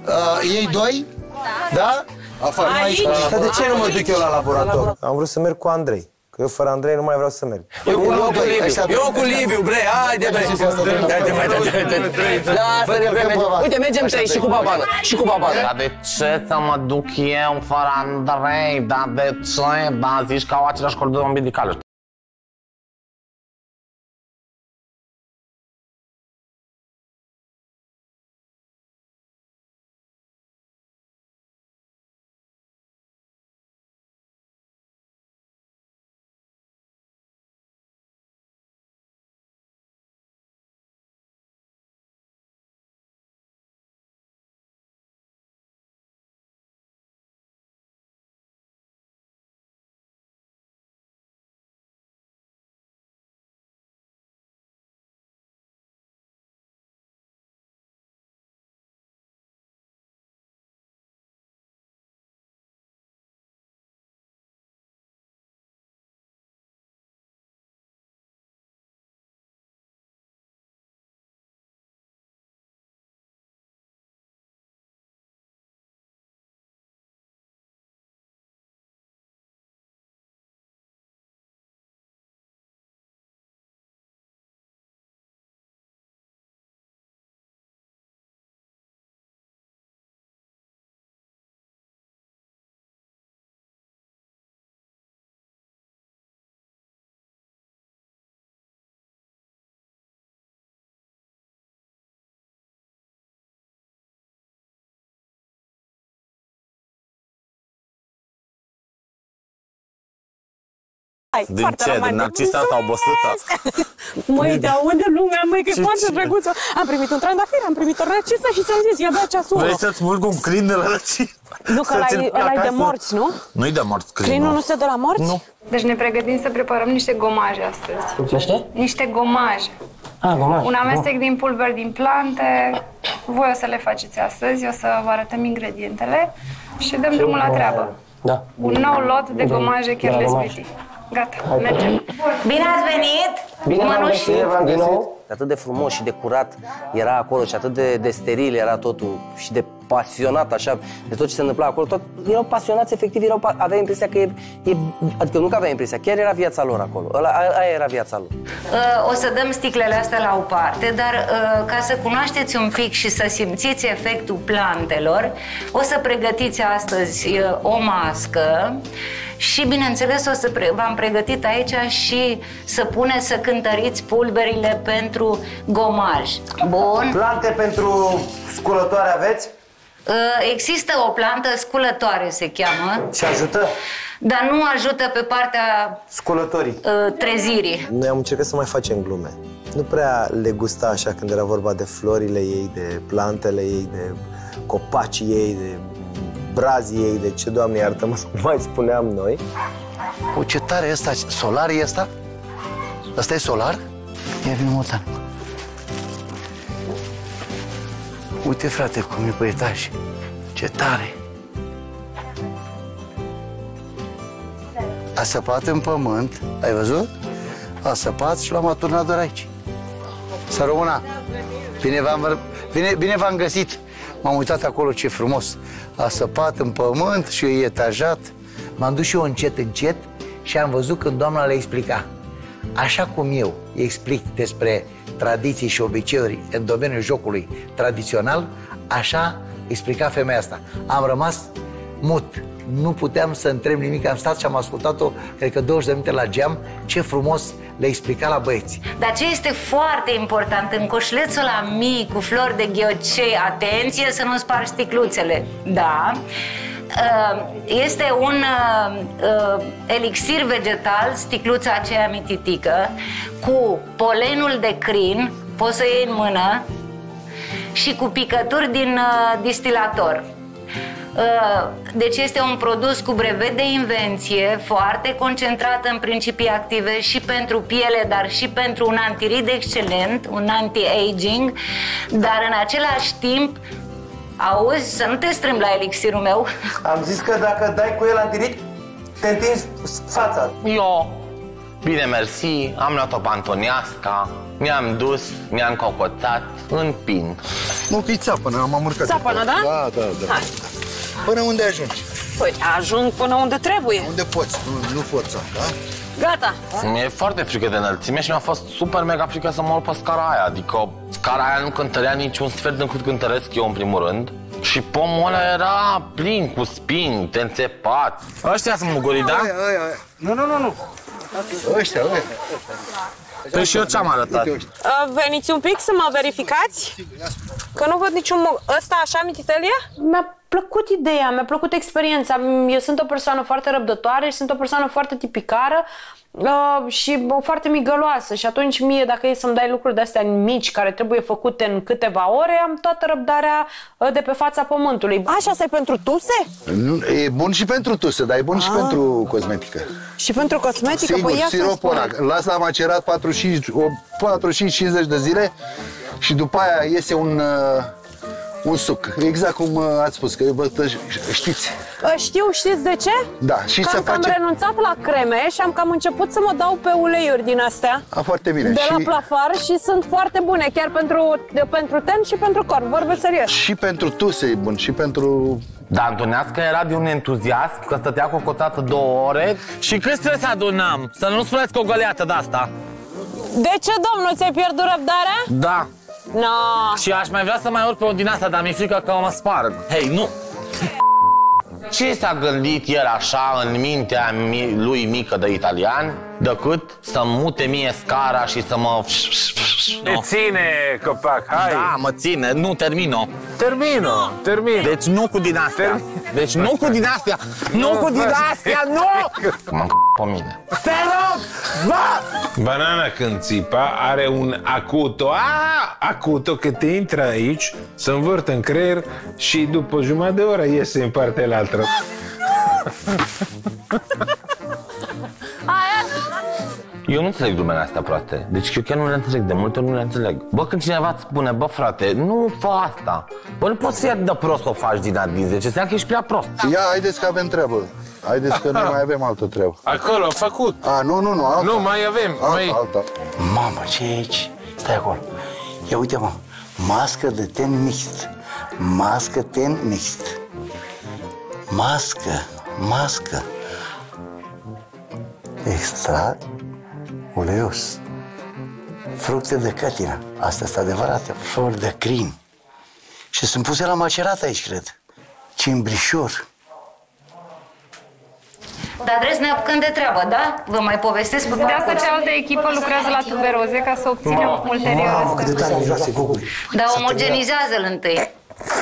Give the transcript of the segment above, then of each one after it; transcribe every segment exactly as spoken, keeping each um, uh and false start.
Uh, ei doi? Da? Afară, aici. Dar de ce nu mă duc eu la laborator? Am vrut să merg cu Andrei. Că eu fără Andrei nu mai vreau să merg. Eu cu Liviu, eu cu Liviu, bre, haide, bre. Lasă-ne, bre, uite, mergem trei și cu babană, și cu babană. Dar de ce să mă duc eu fără Andrei? Dar de ce? Da, zici că au același cordon umbilical. Din ce? Din Narcisa sau Bosluta? Măi, de unde lumea, măi, că e foarte drăguță. Am primit un trandafir, am primit o Narcisa și ți-am zis, ia bea ceasul. Vrei să-ți mulg un crin de la Narcisa? Nu, că ăla e de morți, nu? Nu-i de morți crinul. Crinul nu se de la morți? Nu. Deci ne pregătim să preparăm niște gomaje astăzi. Niște? Niște gomaje. Ah, gomaje. Un amestec din pulberi din plante. Voi o să le faceți astăzi, o să vă arătăm ingredientele și dăm drumul la treabă. Da. Un nou lot de gomaje Careless Beauty. Gata, mergem. Bine ați venit! Bine v-am găsit, v-am găsit. Atât de frumos și de curat era acolo și atât de, de steril era totul și de pasionat așa de tot ce se întâmpla acolo. Tot, erau pasionați, efectiv, erau, avea impresia că e, e... Adică nu că avea impresia, chiar era viața lor acolo. Ăla, aia era viața lor. Uh, o să dăm sticlele astea la o parte, dar uh, ca să cunoașteți un pic și să simțiți efectul plantelor, o să pregătiți astăzi uh, o mască și, bineînțeles, o să pre v-am pregătit aici și să puneți să cântăriți pulberile pentru gomaj. Bun. Plante pentru sculătoare aveți? Există o plantă sculătoare, se cheamă. Și ajută? Dar nu ajută pe partea sculătorii, trezirii. Noi am încercat să mai facem glume. Nu prea le gusta așa când era vorba de florile ei, de plantele ei, de copacii ei, de brazii ei, de ce, Doamne iartă-mă, cum mai spuneam noi. O, ce tare e ăsta, solar e ăsta? Ăsta e solar? Ia vine Motan. Uite, frate, cum e pe etaj. Ce tare! A săpat în pământ, ai văzut? A săpat și l-am aturnat doar aici. Să rămână! Bine v-am bine, bine v-am găsit! M-am uitat acolo, ce frumos! A săpat în pământ și e etajat. M-am dus și eu încet, încet și am văzut când doamna le explica. Așa cum eu explic despre tradiții și obiceiuri în domeniul jocului tradițional, așa explica femeia asta. Am rămas mut. Nu puteam să întreb nimic, am stat și am ascultat-o, cred că douăzeci de minute la geam, ce frumos le explica la băieți. Dar ce este foarte important, în coșlețul ăla mic, cu flori de ghiocei, atenție să nu spargi sticluțele, da? Este un elixir vegetal, sticluța aceea mititică, cu polenul de crin, poți să iei în mână, și cu picături din distilator. Deci este un produs cu brevet de invenție, foarte concentrat în principii active și pentru piele, dar și pentru un antirid excelent, un anti-aging, dar în același timp, auzi, să nu te strâmbi la elixirul meu. Am zis că dacă dai cu el antirid, te întinzi fața. Eu, bine mersi, am luat o pantoniasca, ne-am dus, ne-am cocoțat în pin. Nu, că e țapănă, am urcat. Țapănă, da? Da, da, da. Hai. Până unde ajungi? Păi ajung până unde trebuie. Unde poți, nu, nu forța, da? Gata. Mi-e foarte frică de înălțime și mi-a fost super mega frică să mă urc pe scara aia. Adică scara aia nu cântărea niciun sfert din cât cântăresc eu în primul rând. Și pomul ăla era plin cu spini, te înțepați. Ăștia sunt mugurii, da? Aia, aia, aia. Nu, nu, nu, nu. Ăștia, ăia. Păi și eu ce-am arătat? Veniți un pic să mă verificați? Că nu văd niciun... Ăsta așa, mititelie? Mi-a plăcut ideea, mi-a plăcut experiența. Eu sunt o persoană foarte răbdătoare și sunt o persoană foarte tipicară uh, și foarte migăloasă. Și atunci mie, dacă e să-mi dai lucruri de-astea mici care trebuie făcute în câteva ore, am toată răbdarea uh, de pe fața pământului. Așa, asta e pentru tuse? E bun și pentru tuse, dar e bun și pentru cosmetică. Și pentru cosmetică? Sigur, păi siropul ăla. Las la macerat patruzeci și cinci cincizeci de zile și după aia iese un... Uh, un suc, exact cum uh, ați spus, că bă, știți. Știu, știți de ce? Da, și că să am face... cam renunțat la creme și am cam început să mă dau pe uleiuri din astea. A, foarte bine. De și... la Plafar și sunt foarte bune, chiar pentru, pentru ten și pentru corp, vorbesc serios. Și pentru tuse e bun, și pentru... Dar Antonească era de un entuziasm că stătea cocoțată două ore. Și cât trebuie să adunăm? Să nu spuneți că o găleată de-asta. De ce, domnul, ți-ai pierdut răbdarea? Da. No. Și aș mai vrea să mai urc pe o din asta, dar mi-e frică că mă sparg. Hei, nu! Ce s-a gândit el așa în mintea lui mică de italian, decât să mute mie scara și să mă... Te ține, copac, hai! Da, mă ține, nu, termino. Termino, termino. Deci nu cu din astea. Deci nu cu din astea. Nu cu din astea, nu! M-am pe mine. Te rog! Va! Banana când țipa are un acuto, a, acuto că te intră aici, se învârte în creier și după jumătate de oră iese în partea altă. Eu nu înțeleg lumea astea proaste. Deci eu chiar nu le înțeleg, de multe ori nu le înțeleg. Bă, când cineva îți spune, bă frate, nu fă asta. Bă, nu poți să fii atât de prost să o faci din din zece, înseamnă că ești prea prost. Ia, haideți că avem treabă. Haideți că noi mai avem altă treabă. Acolo, a făcut. A, nu, nu, nu, alta. Nu, mai avem. Alta, mai... alta. Mamă, ce e aici? Stai acolo. Ia uite, mă, mască de ten mixt. Mască ten mixt. Mască, mască. Extract uleios. Fructe de cătină. Astea sunt adevărate. Flori de crin. Și sunt puse la macerat aici, cred. Cimbrișor. Dar trebuie să ne apucăm de treabă, da? Vă mai povestesc pe De asta cealaltă echipă lucrează la tuberoze ca să obținem ulterior. Mamă, cât de tare miroase Google. Dar omogenizează-l întâi.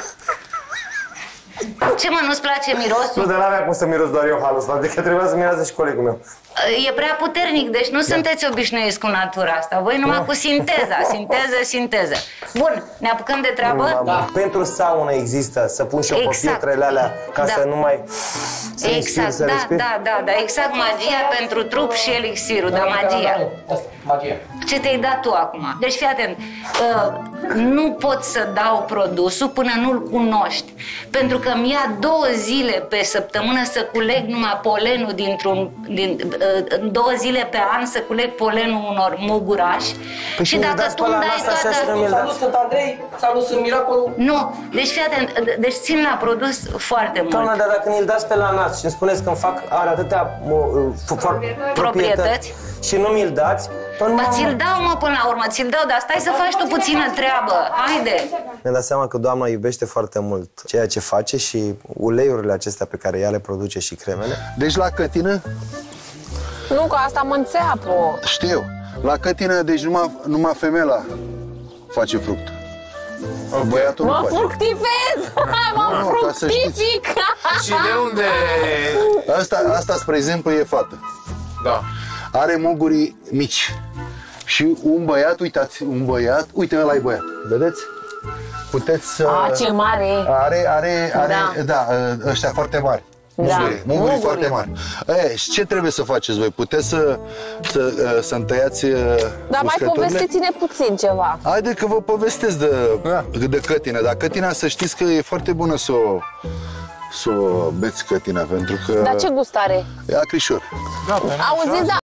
Ce mă, nu-ți place mirosul? Nu, dar n-avea cum să miros doar eu halul ăsta, adică trebuia să miroase și colegul meu. E prea puternic, deci nu da. sunteți obișnuiți cu natura asta. Voi numai no. cu sinteza, sinteză, sinteză. Bun, ne apucăm de treabă? Da. Pentru saună există, să pun și eu exact. pe pietrele alea, ca da. să nu mai... Să exact, inspir, da, da, da, da, exact magia pentru trup și elixirul, da, magia. Magia. Ce te-ai dat tu acum? Deci fii atent, uh, nu pot să dau produsul până nu-l cunoști. Pentru că mi ia două zile pe săptămână să culeg numai polenul dintr-un... Din, uh, două zile pe an să culeg polenul unor mugurași. Păi și dacă tu îmi dai toată... Salut, sunt Andrei, salut, sunt Miracolul. Nu, deci fii atent, deci țin la produs foarte mult. Doamna, dar dacă ni-l dați pe la nas și îmi spuneți că îmi fac, are atâtea uh, proprietăți și nu mi-l dați... Ba ți-l dau, mă, până la urmă, ți-l dau, dar stai să faci tu puțină treabă. Haide! Mi-am dat seama că doamna iubește foarte mult ceea ce face și uleiurile acestea pe care ea le produce și cremele. Deci la cătină? Nu, că asta mă înțeapă. Știu. La cătină, deci numai, numai femela face fruct. Okay. Băiatul mă nu face. fructivez! Mă fructific! Și de unde... Asta, asta, spre exemplu, e fată. Da. Are mugurii mici. Și un băiat, uitați, un băiat, uite ăla e băiat, vedeți? Puteți să... A, ce mare! Are, are, are, da, da ăștia foarte mari. Da. Mugurii, mugurii foarte mari. E, și ce trebuie să faceți voi? Puteți să, să, să întăiați dar mai povestiți-ne puțin ceva. Haide că vă povestesc de, da. de cătină. Dar cătina, să știți că e foarte bună să o, să o beți cătina, pentru că... Dar ce gust are? E acrișor. Da, auziți, da.